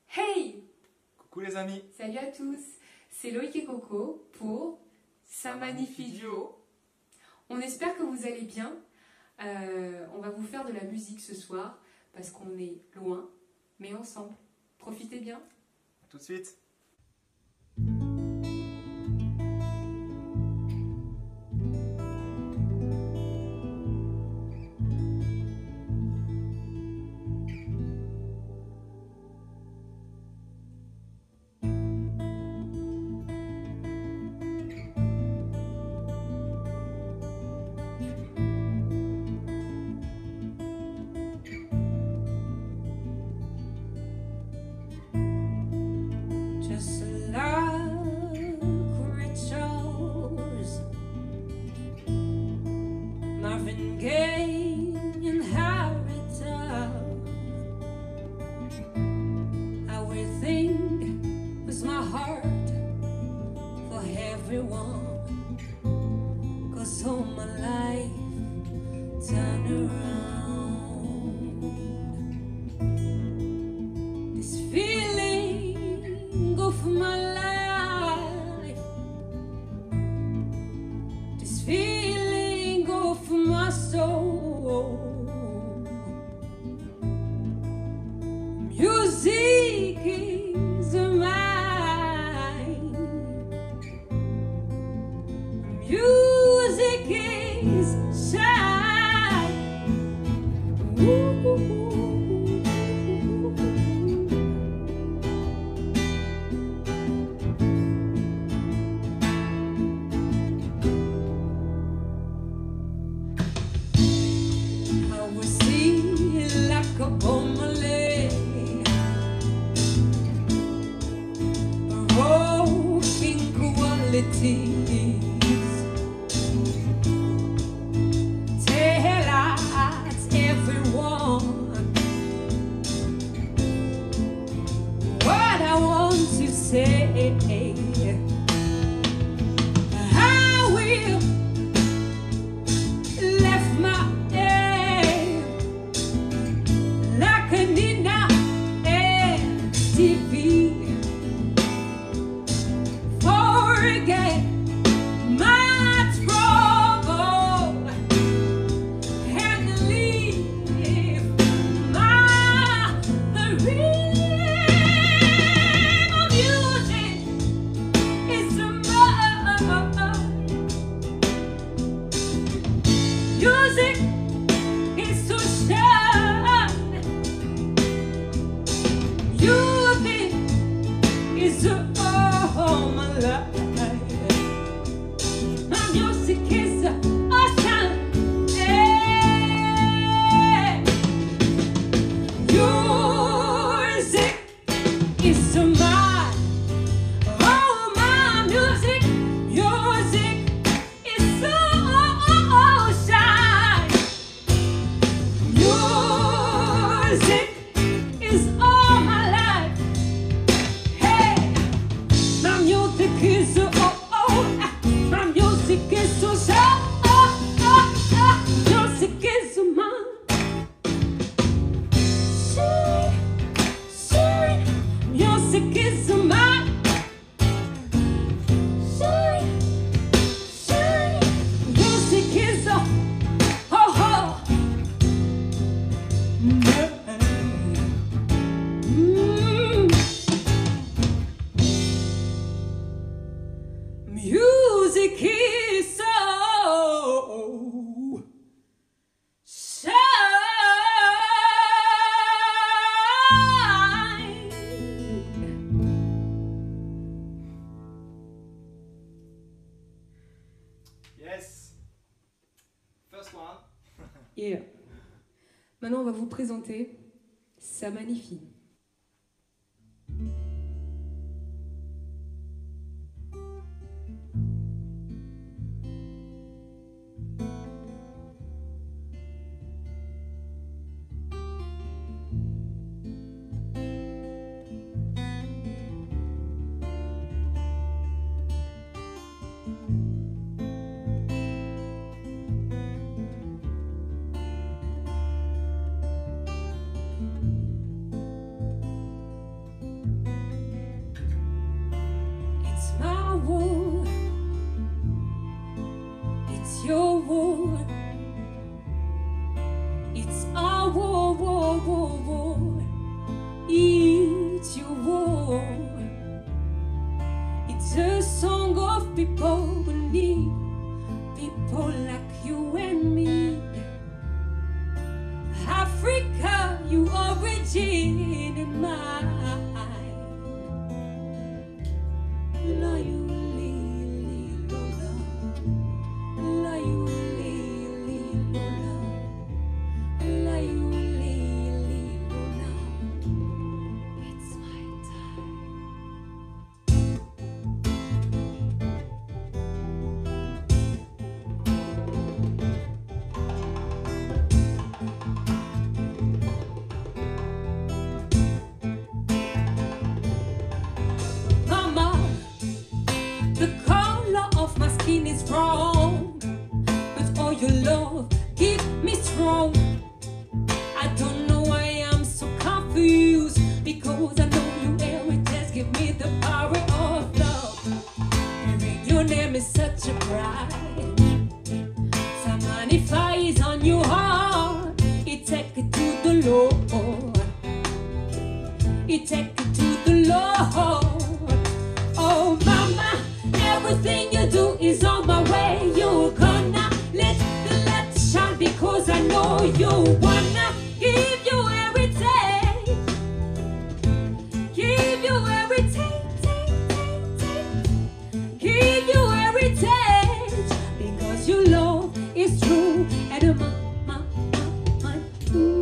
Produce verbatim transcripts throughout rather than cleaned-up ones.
Hey! Coucou les amis! Salut à tous! C'est Loïc et Coco pour Ça Magnifie Duo. On espère que vous allez bien. Euh, on va vous faire de la musique ce soir parce qu'on est loin, mais ensemble. Profitez bien. A tout de suite! Just like rituals, Marvin Gaye inherited everything with my heart for everyone, 'cause all my life turned around. This feeling of my life, this feeling of my soul. Music is mine. Music is shine. Ooh. I will see like a bomberlay, broken qualities, tell us everyone what I want to say. I will left my head like a Nina and T V. Forget my trouble and leave my the rhythm of music is the music is so shine. Music is all my life. My music is ocean. Yeah. Music is mine. Oh, my music, music is so shine. Music is all my life. Hey, my music is oh oh, my music is so shine. Oh, oh, oh, music is mine. Shine, shine, music is mine. Shine, shine, music is oh oh oh. Mm. Music is so shine. Yes! First one! Yeah. Maintenant, on va vous présenter Ça Magnifie. people who need people like you and me. Africa, you origin in mine. Is wrong, but all your love keep me strong. I don't know why I'm so confused, because I know you heritage give me the power of love. Hearing your name is such a pride. Somebody flies on your heart. It take it to the Lord. It take it to the Lord. Oh mama, everything you do is on my way. You're gonna let the light shine, because I know you wanna give you everything. Give you everything, take, take, take. Give you everything, because your love is true and my, my, my, my.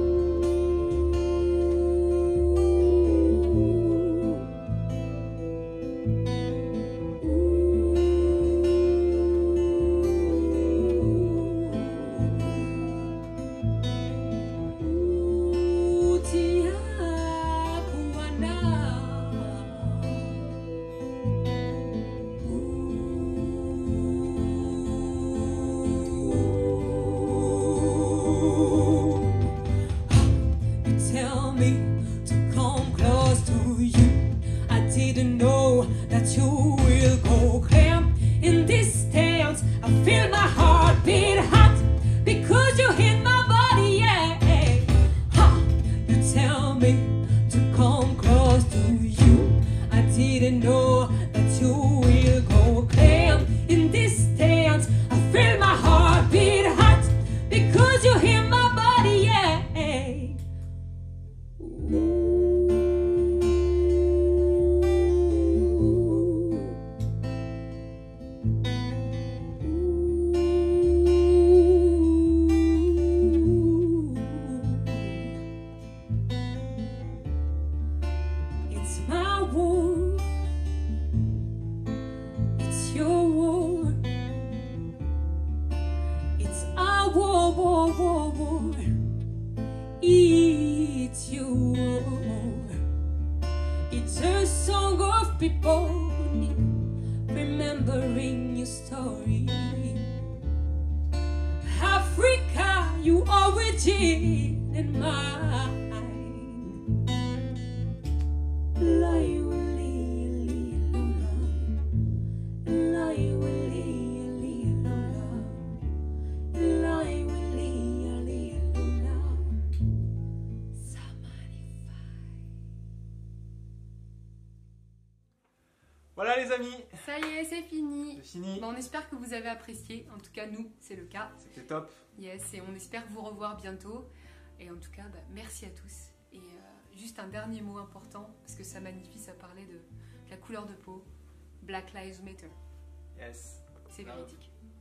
Tell me to come close to you. I didn't know that you will go clear in this dance. I feel my heart beat hot, because you hit my body, yeah. Huh. You tell me to come close to you. I didn't know that you will go clear in this dance. I feel my heart beat hot, because you hit my body, yeah. It's my war, it's your war, it's our war, war, war, war. It's your war. It's a song of people remembering your story. Africa, you origin in mine. Voilà les amis, Ça y est, c'est fini. c'est fini. Bon, on espère que vous avez apprécié. En tout cas, nous, c'est le cas. C'était top. Yes, et on espère vous revoir bientôt. Et en tout cas, bah, merci à tous. Et euh, juste un dernier mot important, parce que ça magnifie, ça parlait de, de la couleur de peau. Black Lives Matter. Yes. C'est Love. véridique.